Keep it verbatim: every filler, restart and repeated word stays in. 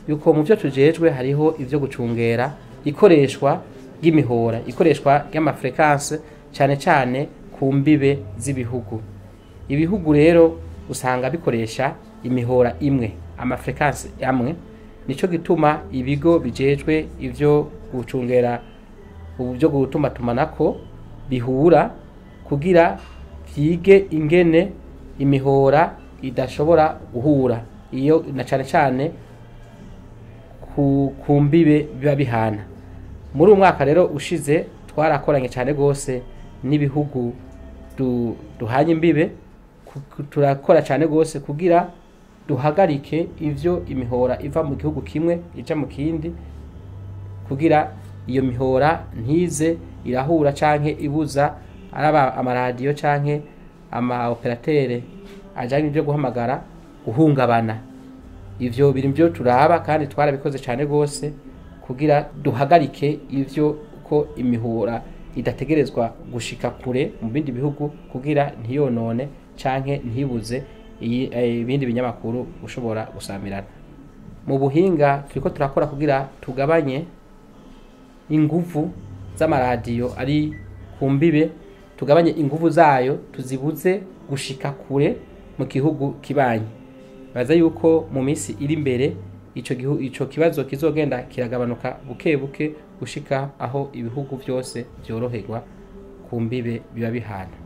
yuko mu byo tujejwe hariho ivyo gucungera ikoreshwa ry'imihora, ikoreshwa ry'amafrequence cyane cyane ku mbibe z'ibihugu. Ibihugu rero usanga bikoresha imihora imwe, amafrequence amwe, nico gituma ibigo bijejwe ivyo gucungera ubyo gutuma tumanako bihura kugira vyige ingene imihora idashobora guhura iyo na cyane cyane ku kumbibe biba bihana. Muri umwaka rero ushize twarakoranye cyane gose n'ibihugu du, duhanye imbibe, turakora cyane gose kugira duhagarike ivyo imihora iva mu gihugu kimwe ija mu kindi, kugira iyo mihora ntize irahura canke ibuza araba amaradiyo canke ama operateur ajanye ibyo guhamagara guhungabana. Ivyo biri byo turaba kandi twarabikoze cyane gose kugira duhagarike ivyo ko imihora idategerezwa gushika kure mu bindi bihugu kugira ntiyonone canke ntibuze ibindi binyamakuru ushobora gusamirana. Mu buhinga turiko turakora kugira tugabanye inguvu z'amaradiyo ari kumbibe, tugabanye inguvu zayo, tuzibuze gushika kure mu gihugu kibanyi. Baza yuko mu minsi iri imbere ico gihugu ico kibazo kizogenda kiragabanuka buke buke gushika aho ibihugu byose byoroherwa kumbibe biba bihana.